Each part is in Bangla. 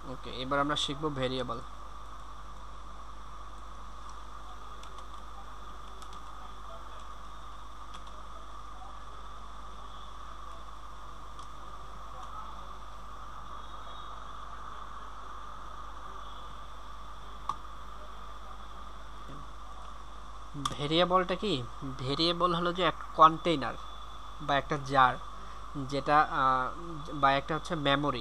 ওকে, এবার আমরা শিখব ভেরিয়েবল। ভেরিয়েবলটা কি? ভেরিয়েবল হলো যে একটা কন্টেইনার বা একটা জার, যেটা বা একটা হচ্ছে মেমোরি,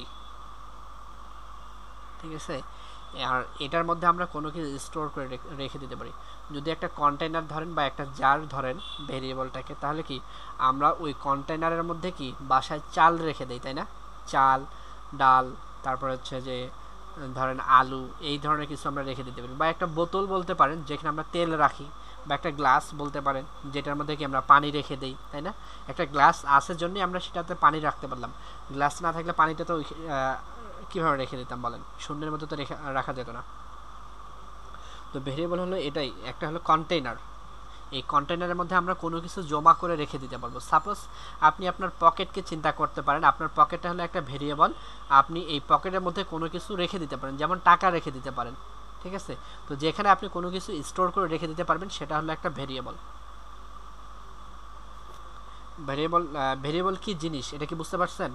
ঠিক আছে। আর এটার মধ্যে আমরা কোনো কিছু স্টোর করে রেখে দিতে পারি। যদি একটা কন্টেইনার ধরেন বা একটা জার ধরেন ভেরিয়েবলটাকে, তাহলে কি আমরা ওই কন্টেইনারের মধ্যে কি বাসায় চাল রেখে দিই, তাই না? চাল, ডাল, তারপর হচ্ছে যে ধরেন আলু, এই ধরনের কিছু আমরা রেখে দিতে পারি। বা একটা বোতল বলতে পারেন যেখানে আমরা তেল রাখি, বা একটা গ্লাস বলতে পারেন যেটার মধ্যে কি আমরা পানি রেখে দিই, তাই না? একটা গ্লাস আছে জন্যই আমরা সেটাতে পানি রাখতে পারলাম। গ্লাস না থাকলে পানিটা তো কীভাবে রেখে দিতাম বলেন? শূন্যের মধ্যে তো রাখা যেত না। তো ভেরিয়েবল হলো এটাই, একটা হলো কন্টেইনার। এই কন্টেইনারের মধ্যে আমরা কোনো কিছু জমা করে রেখে দিতে পারবো। সাপোজ আপনি আপনার পকেটকে চিন্তা করতে পারেন, আপনার পকেটটা হলো একটা ভেরিয়েবল। আপনি এই পকেটের মধ্যে কোনো কিছু রেখে দিতে পারেন, যেমন টাকা রেখে দিতে পারেন, ঠিক আছে। তো যেখানে আপনি কোনো কিছু স্টোর করে রেখে দিতে পারবেন সেটা হলো একটা ভেরিয়েবল। ভেরিয়েবল ভেরিয়েবল কি জিনিস এটা কি বুঝতে পারছেন?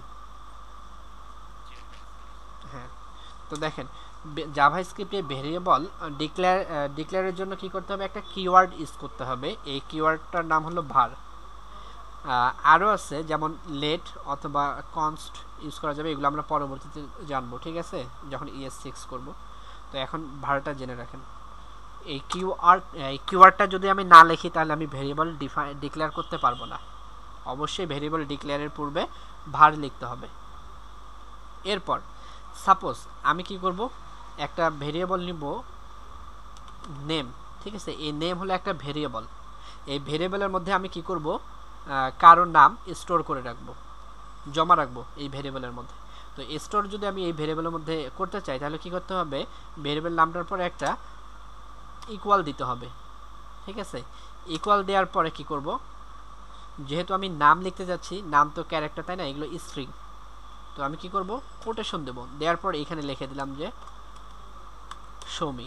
হ্যাঁ। তো দেখেন, জাভাস্ক্রিপ্টে ভেরিয়েবল ডিক্লেয়ারের জন্য কি করতে হবে? একটা কিওয়ার্ড ইউজ করতে হবে। এই কিওয়ার্ডটার নাম হলো var। আরও আছে যেমন লেট অথবা কনস্ট ইউজ করা যাবে, এগুলো আমরা পরবর্তীতে জানবো, ঠিক আছে, যখন ES6 করব। তো এখন ভারটা জেনে রাখেন। এই কিওয়ার্ডটা যদি আমি না লিখি তাহলে আমি ভেরিয়েবল ডিক্লেয়ার করতে পারবো না। অবশ্যই ভেরিয়েবল ডিক্লেয়ারের পূর্বে var লিখতে হবে। এরপর সাপোজ আমি কি করব, একটা ভেরিয়েবল নিব নেম, ঠিক আছে। এই নেম হলো একটা ভেরিয়েবল। এই ভেরিয়েবলের মধ্যে আমি কি করব, কারোর নাম স্টোর করে রাখবো, জমা রাখবো এই ভেরিয়েবলের মধ্যে। তো স্টোর যদি আমি এই ভেরিয়েবলের মধ্যে করতে চাই তাহলে কি করতে হবে? ভেরিয়েবল নামটার পরে একটা ইকুয়াল দিতে হবে, ঠিক আছে। ইকুয়াল দেওয়ার পরে কি করব, যেহেতু আমি নাম লিখতে যাচ্ছি, নাম তো ক্যারেক্টার, তাই না, এগুলো স্ট্রিং। তো আমি কি করব, কোটেশন দেব, দেওয়ার পর এখানে লিখে দিলাম যে সৌমি,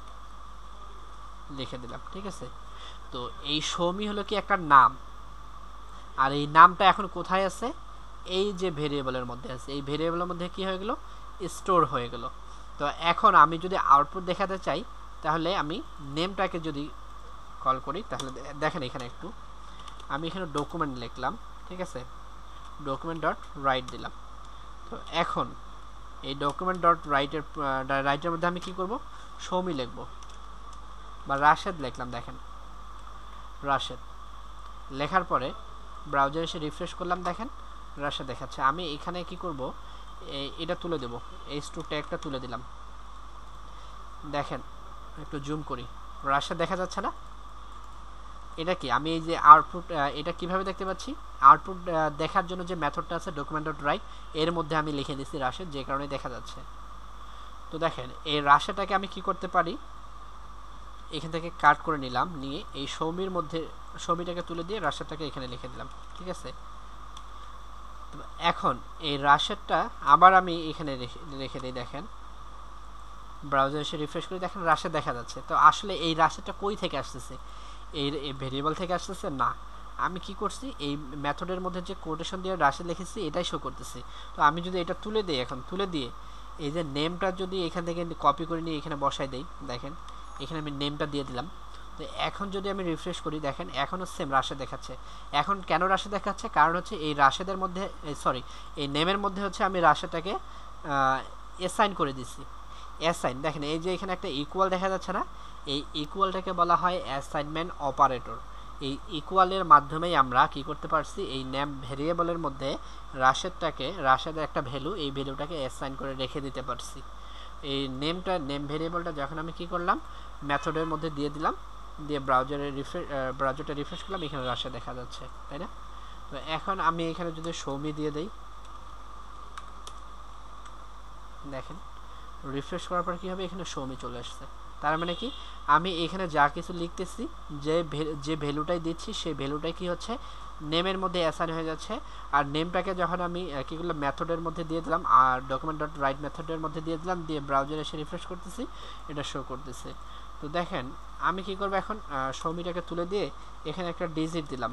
লিখে দিলাম, ঠিক আছে। তো এই সৌমি হলো কি একটা নাম, আর এই নামটা এখন কোথায় আছে? এই যে ভেরিয়েবলের মধ্যে আছে। এই ভেরিয়েবলের মধ্যে কি হয়ে গেল? স্টোর হয়ে গেল। তো এখন আমি যদি আউটপুট দেখাতে চাই তাহলে আমি নেমটাকে যদি কল করি তাহলে দেখেন এখানে একটু আমি এখানে ডকুমেন্ট লিখলাম, ঠিক আছে, ডকুমেন্ট ডট রাইট দিলাম। তো এখন এই ডকুমেন্ট ডট রাইটের মধ্যে আমি কি করব, সৌমি লিখব বা রাশেদ লিখলাম। দেখেন রাশেদ লেখার পরে ব্রাউজারে এসে রিফ্রেশ করলাম, দেখেন রাশেদ দেখাচ্ছে। আমি এখানে কি করব, এটা তুলে দেব, H2 ট্যাগটা তুলে দিলাম। দেখেন একটু জুম করি, রাশেদ দেখা যাচ্ছে না? এটা কি আমি এই যে আউটপুট, এটা কিভাবে দেখতে পাচ্ছি? আউটপুট দেখার জন্য যে মেথডটা আছে ডকুমেন্ট ডট রাইট, এর মধ্যে আমি লিখে দিচ্ছি রাশেদ, যে কারণে দেখা যাচ্ছে। তো দেখেন এই রাশেদটাকে আমি কি করতে পারি, এখান থেকে কাট করে নিলাম, নিয়ে এই সৌমির মধ্যে সৌমিটাকে তুলে দিয়ে রাশেদটাকে এখানে লিখে দিলাম, ঠিক আছে। এখন এই রাশেদটা আবার আমি এখানে রেখে দিই। দেখেন ব্রাউজার এসে রিফ্রেশ করে দেখেন রাশেদ দেখা যাচ্ছে। তো আসলে এই রাশেদটা কই থেকে আসতেছে? এই ভেরিয়েবল থেকে আসতেছে না। আমি কি করছি, এই মেথডের মধ্যে যে কোটেশন দিয়ে রাশেদ লিখেছি এটাই শো করতেছে। তো আমি যদি এটা তুলে দিই, এখন তুলে দিয়ে এই যে নেমটা যদি এখান থেকে কপি করে নিয়ে এখানে বসাই দেই, দেখেন এখানে আমি নেমটা দিয়ে দিলাম। তো এখন যদি আমি রিফ্রেশ করি দেখেন এখনও সেম রাশেদ দেখাচ্ছে। এখন কেন রাশেদ দেখাচ্ছে? কারণ হচ্ছে এই রাশেদের মধ্যে, সরি, এই নেমের মধ্যে হচ্ছে আমি রাশেদটাকে অ্যাসাইন করে দিছি। অ্যাসাইন, দেখেন এই যে এখানে একটা ইকুয়াল দেখা যাচ্ছে না, এই ইকুয়ালটাকে বলা হয় অ্যাসাইনমেন্ট অপারেটর। এই ইকুয়ালের মাধ্যমেই আমরা কি করতে পারছি, এই নেম ভেরিয়েবলের মধ্যে রাশেদের একটা ভ্যালু, এই ভ্যালুটাকে অ্যাসাইন করে রেখে দিতে পারছি। এই নেম ভেরিয়েবলটা যখন আমি কি করলাম, মেথডের মধ্যে দিয়ে দিলাম, দিয়ে ব্রাউজারটা রিফ্রেশ করলাম, এখানে রাশেদ দেখা যাচ্ছে, তাই না? তো এখন আমি এখানে যদি সৌমি দিয়ে দেই, দেখেন রিফ্রেশ করার পর কি হবে, এখানে সৌমি চলে আসছে। তার মানে কি আমি এখানে যা কিছু লিখতেছি যে ভ্যালুটাই দিচ্ছি সেই ভ্যালুটাই কি হচ্ছে নেমের মধ্যে অ্যাসাইন হয়ে যাচ্ছে। আর নেমটাকে যখন আমি কি করলাম মেথডের মধ্যে দিয়ে দিলাম আর ডকুমেন্ট ডট রাইট মেথডের মধ্যে দিয়ে দিলাম, দিয়ে ব্রাউজারে এসে রিফ্রেশ করতেছি, এটা শো করতেছে। তো দেখেন আমি কি করব এখন সৌমিটাকে তুলে দিয়ে এখানে একটা ডিজিট দিলাম,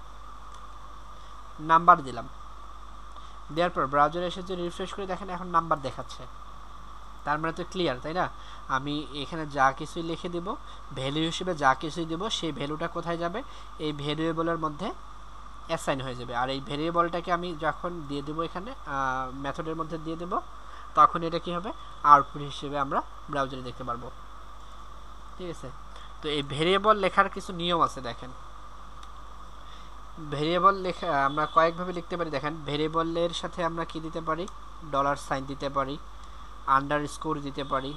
নাম্বার দিলাম, দেওয়ার পর ব্রাউজারে এসে যদি রিফ্রেশ করে দেখেন এখন নাম্বার দেখাচ্ছে। তার মানে তো ক্লিয়ার, তাই না? আমি এখানে যা কিছুই লিখে দেব ভ্যালু হিসেবে যা কিছুই দেব সেই ভ্যালুটা কোথায় যাবে, এই ভ্যারিয়েবলের মধ্যে অ্যাসাইন হয়ে যাবে। আর এই ভ্যারিয়েবলটাকে আমি যখন দিয়ে দেবো এখানে মেথডের মধ্যে দিয়ে দেব তখন এটা কি হবে আউটপুট হিসেবে আমরা ব্রাউজারে দেখতে পারবো। ঠিক আছে, তো এই ভ্যারিয়েবল লেখার কিছু নিয়ম আছে। দেখেন ভ্যারিয়েবল লেখা আমরা কয়েকভাবে লিখতে পারি। দেখেন ভ্যারিয়েবলের সাথে আমরা কি দিতে পারি, ডলার সাইন দিতে পারি, আন্ডারস্কোর দিতে পারি,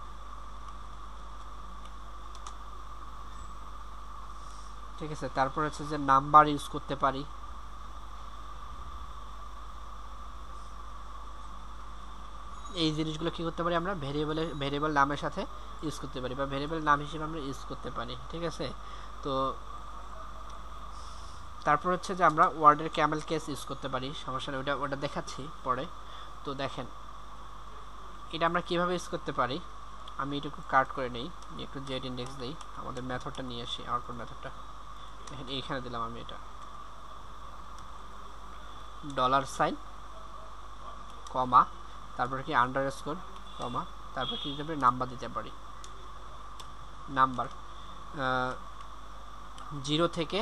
ঠিক আছে, তারপর হচ্ছে যে নাম্বার ইউজ করতে পারি, এই জিনিসগুলো কি করতে পারি আমরা ভ্যারিয়েবল নামের সাথে ইউজ করতে পারি বা ভ্যারিয়েবল নাম হিসেবে আমরা ইউজ করতে পারি। ঠিক আছে, তো তারপর হচ্ছে যে আমরা ওয়ার্ডের ক্যামেল কেস ইউজ করতে পারি, সমস্যা নেই, ওটা দেখাচ্ছি পরে। তো দেখেন এটা আমরা কিভাবে ইউজ করতে পারি, আমি এটুকু কাট করে নেই, একটু জেড ইন্ডেক্স দিই, আমাদের মেথডটা নিয়ে আসি, আউটপুট মেথডটা এইখানে দিলাম আমি, এটা ডলার সাইন কমা তারপরে কি আন্ডারস্কোর কমা তারপর কি দিতে পারি নাম্বার দিতে পারি, নাম্বার 0 থেকে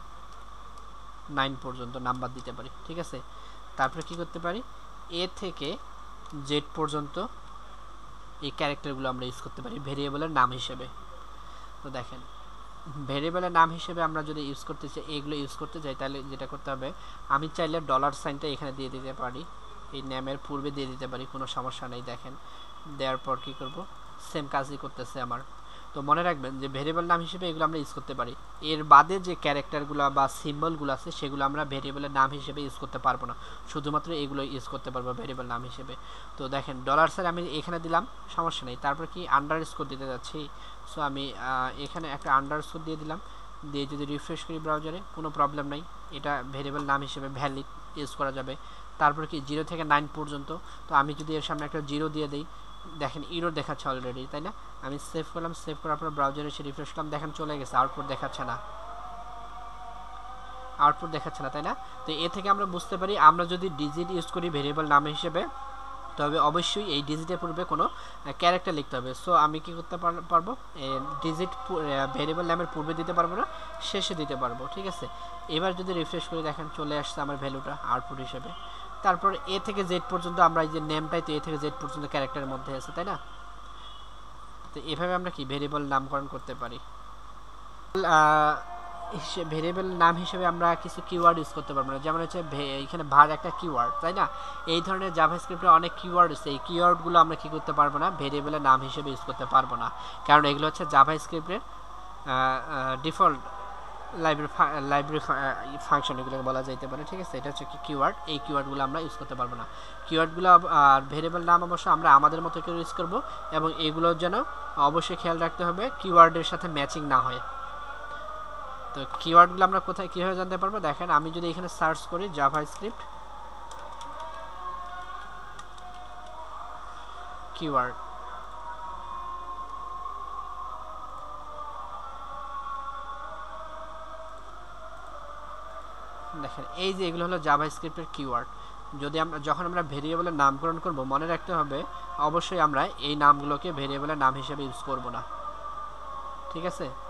9 পর্যন্ত নাম্বার দিতে পারি। ঠিক আছে, তারপরে কি করতে পারি এ থেকে জেড পর্যন্ত এই ক্যারেক্টারগুলো আমরা ইউজ করতে পারি ভেরিয়েবলের নাম হিসেবে। তো দেখেন ভেরিয়েবলের নাম হিসেবে আমরা যদি ইউজ করতে চাই, এইগুলো ইউজ করতে চাই, তাহলে যেটা করতে হবে আমি চাইলে ডলার সাইনটা এখানে দিয়ে দিতে পারি, এই নেমের পূর্বে দিয়ে দিতে পারি, কোনো সমস্যা নেই। দেখেন দেওয়ার পর কী করব, সেম কাজই করতেছে আমার। তো মনে রাখবেন যে ভেরিয়েবল নাম হিসেবে এগুলো আমরা ইউজ করতে পারি, এর বাদে যে ক্যারেক্টারগুলো বা সিম্বলগুলো আছে সেগুলো আমরা ভেরিয়েবলের নাম হিসেবে ইউজ করতে পারবো না, শুধুমাত্র এগুলো ইউজ করতে পারবো ভেরিয়েবল নাম হিসেবে। তো দেখেন ডলার সাইন আমি এখানে দিলাম, সমস্যা নেই। তারপর কি আন্ডারস্কোর দিতে যাচ্ছি, সো আমি এখানে একটা আন্ডারস্কোর দিয়ে দিলাম, দিয়ে যদি রিফ্রেশ করি ব্রাউজারে কোনো প্রবলেম নাই, এটা ভেরিয়েবল নাম হিসেবে ভ্যালিড ইউজ করা যাবে। তারপর কি 0 থেকে 9 পর্যন্ত, তো আমি যদি এর সামনে একটা 0 দিয়ে দিই, দেখেন ইরর দেখাচ্ছে অলরেডি, তাই না? আমি সেভ করলাম, সেভ করার পর ব্রাউজারে এসে রিফ্রেশ করলাম, দেখেন চলে গেছে, আউটপুট দেখাচ্ছে না, আউটপুট দেখাচ্ছে না, তাই না? তো এ থেকে আমরা বুঝতে পারি আমরা যদি ডিজিট ইউজ করি ভেরিয়েবল নাম হিসেবে, তবে অবশ্যই এই ডিজিটের পূর্বে কোনো ক্যারেক্টার লিখতে হবে। সো আমি কি করতে পারবো, ডিজিট ভেরিয়েবল নামের পূর্বে দিতে পারবো না, শেষে দিতে পারবো। ঠিক আছে, এবার যদি রিফ্রেশ করে দেখেন চলে আসছে আমার ভ্যালুটা আউটপুট হিসেবে। তারপর এ থেকে জেড পর্যন্ত আমরা এই যে নেমটাই তো এ থেকে জেড পর্যন্ত ক্যারেক্টারের মধ্যে আছে, তাই না? তো এভাবে আমরা কি ভেরিয়েবল নামকরণ করতে পারি। ভেরিয়েবল নাম হিসেবে আমরা কিছু কিওয়ার্ড ইউজ করতে পারবো না, যেমন হচ্ছে এখানে ভার একটা কিওয়ার্ড, তাই না? এই ধরনের জাভাস্ক্রিপ্টে অনেক কিওয়ার্ড আছে, এই কিওয়ার্ডগুলো আমরা কি করতে পারবো না, ভেরিয়েবলের নাম হিসেবে ইউজ করতে পারবো না, কারণ এগুলো হচ্ছে জাভাস্ক্রিপ্টের ডিফল্ট লাইব্রেরি ফাংশন এগুলোকে বলা যাইতে পারে। ঠিক আছে, এটা হচ্ছে কি কিওয়ার্ড, এই কিওয়ার্ডগুলো আমরা ইউজ করতে পারবো না। কিওয়ার্ডগুলো আর ভেরিয়েবল নাম অবশ্য আমরা আমাদের মতো করে ইউজ করবো, এবং এগুলোর যেন অবশ্যই খেয়াল রাখতে হবে কিওয়ার্ডের সাথে ম্যাচিং না হয়। তো কিওয়ার্ডগুলো আমরা কোথায় কীভাবে জানতে পারবো, দেখেন আমি যদি এখানে সার্চ করি জাভাস্ক্রিপ্ট কিওয়ার্ড, দেখেন এই যে এগুলো হলো জাভাস্ক্রিপ্টের কিওয়ার্ড। যদি আমরা যখন আমরা ভেরিয়েবলের নামকরণ করব, মনে রাখতে হবে অবশ্যই আমরা এই নামগুলোকে ভেরিয়েবলের নাম হিসেবে ইউজ করব না। ঠিক আছে।